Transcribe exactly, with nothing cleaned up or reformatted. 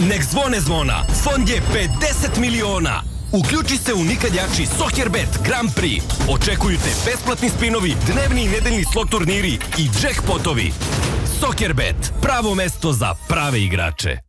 nek zvone zvona, fond je pedeset miliona. Uključi se u nikad jači Sokerbet Grand Prix. Očekujte besplatni spinovi, dnevni i nedeljni slot turniri i jackpotovi. Sokerbet, pravo mesto za prave igrače.